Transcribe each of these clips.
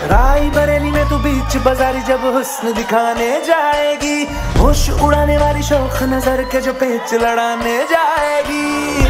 राय बरेली में तू बीच बाजारी जब हुस्न दिखाने जाएगी, होश उड़ाने वाली शौक नजर के जो पेच लड़ाने जाएगी।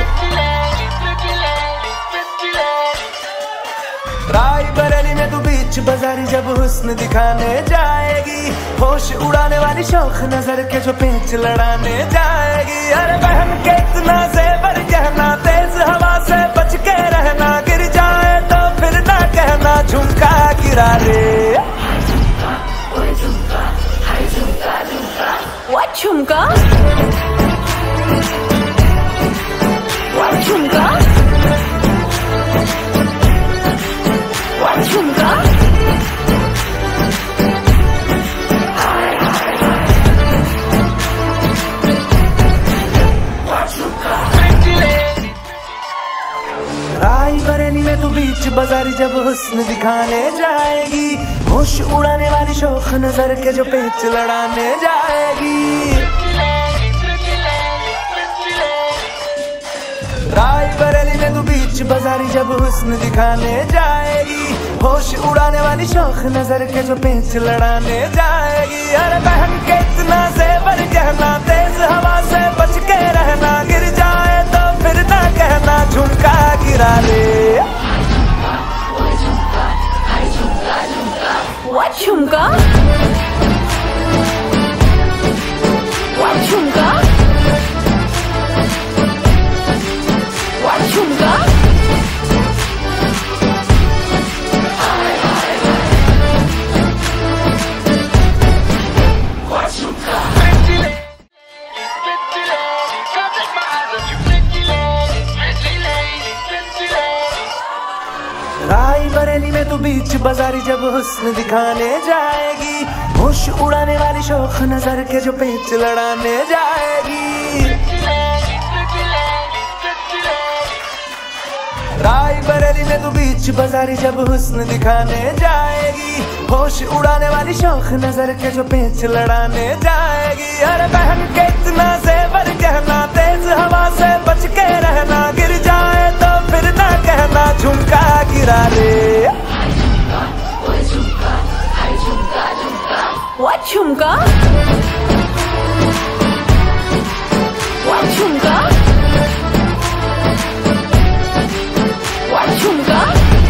राय बरेली में तू बीच बाजारी जब हुस्न दिखाने जाएगी, होश उड़ाने वाली शौक नजर के जो पेच लड़ाने जाएगी। अरे बहन के इतना ज़ेवर गहना, तेज हवा से बच के रहना, गिर जाए तो फिर ना कहना झुमका गिरा रे। What झुमका? What झुमका? What झुमका? राय बरेली में तू बीच बाजारी जब हुस्न दिखाने जाएगी, होश उड़ाने वाली शौक नजर के जो पेच लड़ाने जाएगी। राय बरेली में तू बीच बाजारी जब हुस्न दिखाने जाएगी, होश उड़ाने वाली शौक नजर के जो पेच लड़ाने जाएगी। अरे बहन के इतना ज़ेवर गहना, तेज हवा से बच के रहना, गिर जाए तो फिर ना कहना झुमका गिरा ले। What झुमका? What झुमका? What झुमका? राय बरेली में तू बीच बाजारी जब हुस्न दिखाने जाएगी, होश उड़ाने वाली शौक नजर के जो पेच लड़ाने जाएगी। राय बरेली में तू बीच बाजारी जब हुस्न दिखाने जाएगी, होश उड़ाने वाली शौक नजर के जो पेच लड़ाने जाएगी। अरे बहन के इतना ज़ेवर गहना, तेज हवा से बच के रहना, गिर जाए तो फिर ना कहना झुमका गिरा ले। What झुमका? What झुमका? What झुमका?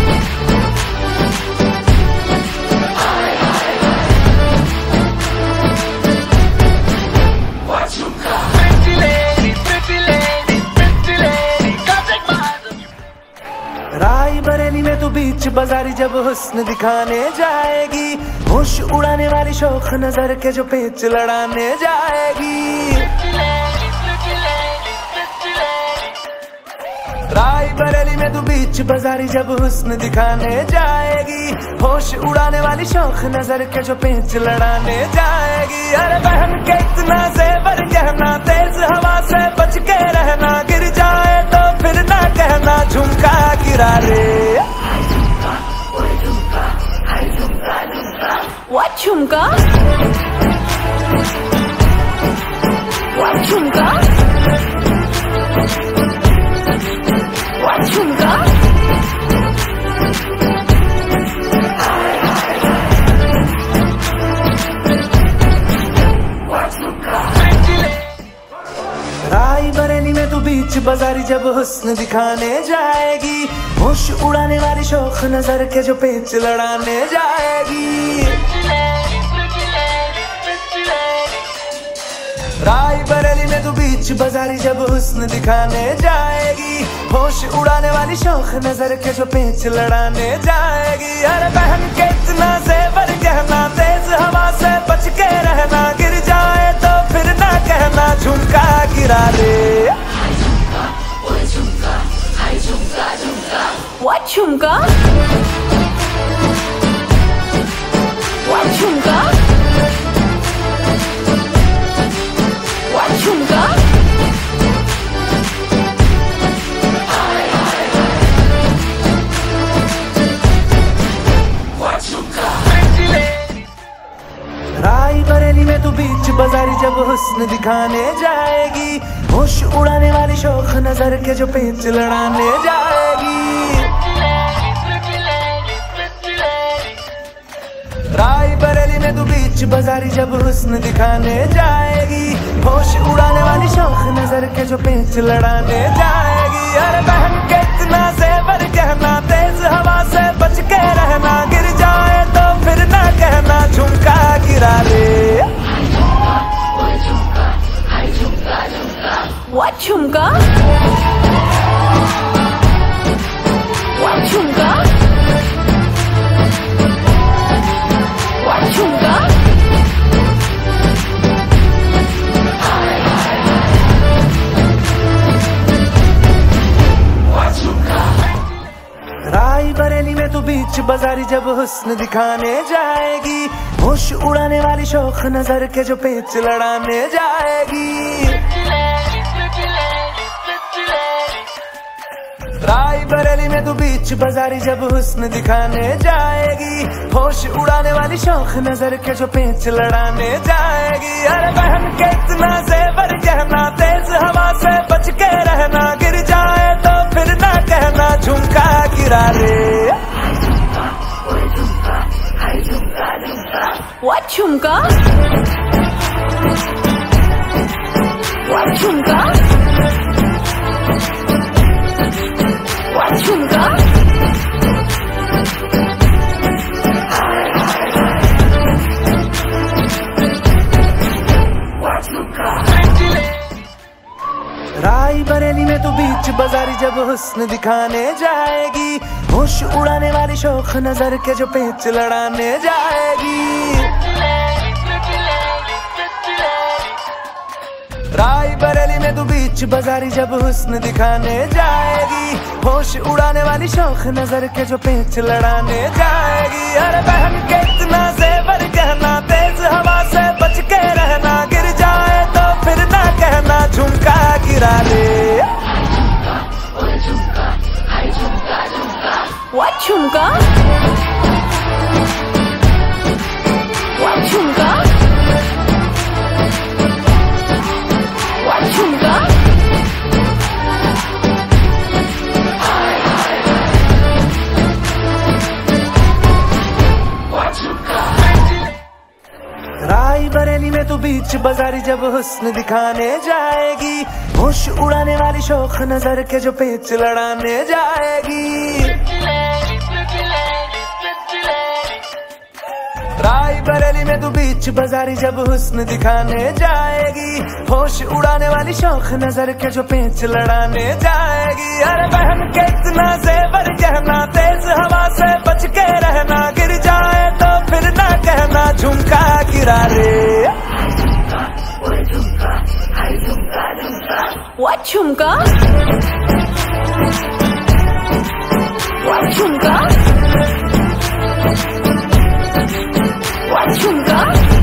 राय बरेली में तू बीच बाजारी जब हुस्न दिखाने जाएगी, होश उड़ाने वाली शौक नजर के जो पेच लड़ाने जाएगी। राय बरेली में तू बीच बाजारी जब हुस्न दिखाने जाएगी, होश उड़ाने वाली शौक नजर के जो पेच लड़ाने जाएगी। अरे बहन के इतना ज़ेवर गहना, तेज हवा से बच के रहना, गिर जाए तो फिर ना कहना झुमका गिरा रे। What झुमका? What झुमका? What झुमका? राय बरेली में तू बीच बाजारी जब हुस्न दिखाने जाएगी, होश उड़ाने वाली शौक नजर के जो पेच लड़ाने जाएगी। राय बरेली में तू बीच बाजारी जब हुस्न दिखाने जाएगी, होश उड़ाने वाली शौक नजर के जो पेच लड़ाने जाएगी। अरे बहन के इतना ज़ेवर गहना, तेज हवा से बच के रहना, गिर जाए तो फिर ना कहना झुमका गिरा ले। What झुमका? What झुमका? What झुमका? राय बरेली में तू बीच बाजारी जब हुस्न दिखाने जाएगी, होश उड़ाने वाली शौक नजर के जो पेच लड़ाने जाएगी। में तू बीच बाजारी जब हुस्न दिखाने जाएगी, होश उड़ाने वाली शौक नजर के जो पेच लड़ाने जाएगी। अरे बहन के इतना ज़ेवर गहना, तेज हवा से बच के रहना, गिर जाए तो फिर ना कहना झुमका गिरा रे। What झुमका? What झुमका? What झुमका? राई बरेली में तू बीच बाजारी जब हुस्न दिखाने जाएगी, होश उड़ाने वाली शौक नजर के जो पेच लड़ाने जाएगी। राई बरेली में तू बीच बाजारी जब हुस्न दिखाने जाएगी, होश उड़ाने वाली शौक नजर के जो पेच लड़ाने जाएगी। अरे बहन के इतना ज़ेवर गहना, तेज हवा से बच के रहना, गिर जाए तो फिर ना कहना झुमका गिरा रे। What झुमका? What झुमका? What झुमका? राई बरेली में तू बीच बाजारी जब हुस्न दिखाने जाएगी, होश उड़ाने वाली शौक नजर के जो पेच लड़ाने जाएगी। राई बरेली में तू बीच बाजारी जब हुस्न दिखाने जाएगी, होश उड़ाने वाली शौक नजर के जो पेच लड़ाने जाएगी। अरे बहन के इतना ज़ेवर गहना, तेज हवा से बच के रहना, गिर जाए तो फिर ना कहना झुमका गिरा रे। What झुमका? What झुमका? What झुमका? राई बरेली में तू बीच बाजारी जब हुस्न दिखाने जाएगी, होश उड़ाने वाली शौक नजर के जो पेच लड़ाने जाएगी। राई बरेली में तू बीच बाजारी जब हुस्न दिखाने जाएगी, होश उड़ाने वाली शौक नजर के जो पेच लड़ाने जाएगी। अरे बहन के इतना ज़ेवर गहना, तेज हवा से बच के रहना, गिर जाए तो फिर ना कहना झुमका गिरा रे। What झुमका? What झुमका? What झुमका?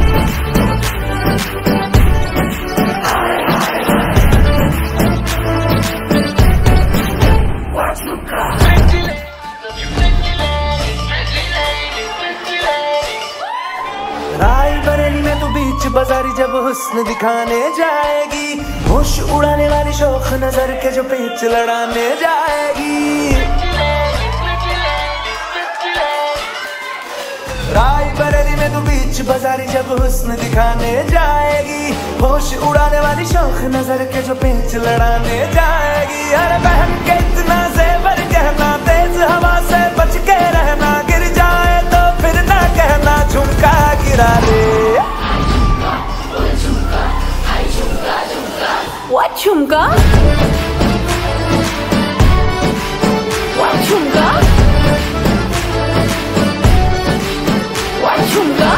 राई बरेली में तू बीच बाजारी जब हुस्न दिखाने जाएगी, होश उड़ाने वाली शौक नजर के जो पेच लड़ाने जाएगी। राई बरेली में तू बीच बाजारी जब हुस्न दिखाने जाएगी, होश उड़ाने वाली शौक नजर के जो पेच लड़ाने जाएगी। अरे बहन के इतना ज़ेवर गहना, तेज हवा से बच के रहना, गिर जाए तो फिर ना कहना झुमका गिरा रे। What झुमका? What झुमका? What झुमका?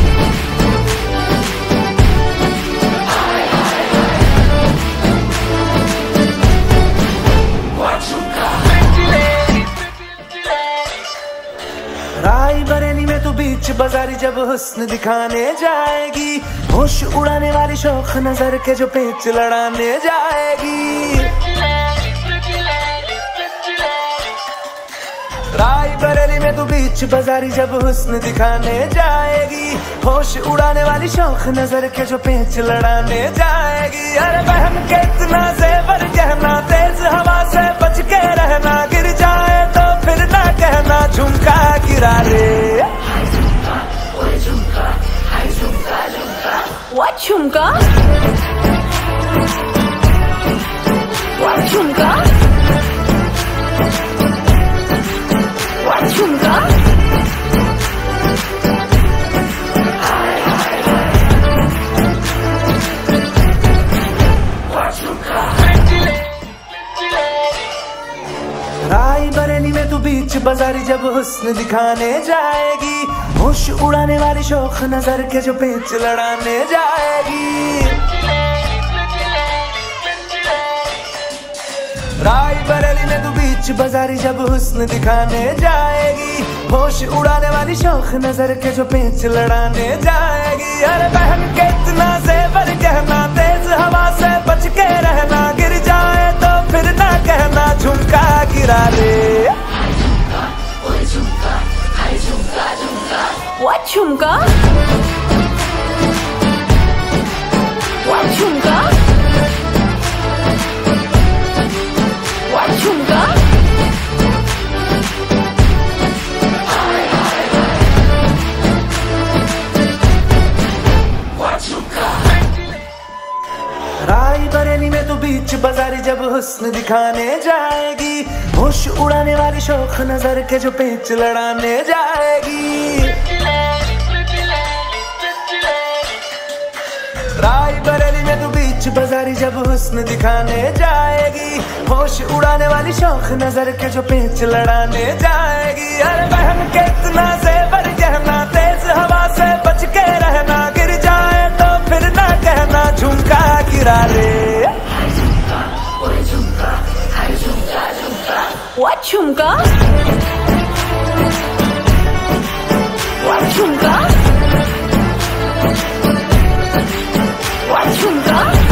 राई बरेली में तू बीच बाजारी जब हुस्न दिखाने जाएगी, होश उड़ाने वाली शौक नजर के जो पेच लड़ाने जाएगी। राई बरेली में तू बीच बाजारी जब हुस्न दिखाने जाएगी, होश उड़ाने वाली शौक नजर के जो पेच लड़ाने जाएगी। अरे बहन के इतना ज़ेवर गहना, तेज हवा से बच के रहना, गिर जाए तो फिर ना कहना झुमका गिरा रे। झुमका झुमका झुमका राई बरेली में तू बीच बाजारी जब हुस्न दिखाने जाएगी, होश उड़ाने वाली शौक नजर के जो पेच लड़ाने जाएगी। राई बरेली में तू बीच बाजारी जब हुस्न दिखाने जाएगी, होश उड़ाने वाली शौक नजर के जो पेच लड़ाने जाएगी। अरे बहन के इतना ज़ेवर कहना, तेज हवा से बच के रहना, गिर जाए तो फिर ना कहना झुमका गिरा ले। What झुमका झुमका झुमका राई बरेली में तू बीच बाजारी जब हुस्न दिखाने जाएगी, होश उड़ाने वाली शौक नजर के जो पेच लड़ाने जाएगी। राई बरेली में तू बीच बाजारी जब हुस्न दिखाने जाएगी, होश उड़ाने वाली शौक नजर के जो पेच लड़ाने जाएगी। अरे बहन के इतना ज़ेवर कहना, तेज हवा से बच के रहना, गिर जाए तो फिर ना कहना झुमका गिरा ले। What झुमका झुमका झुमका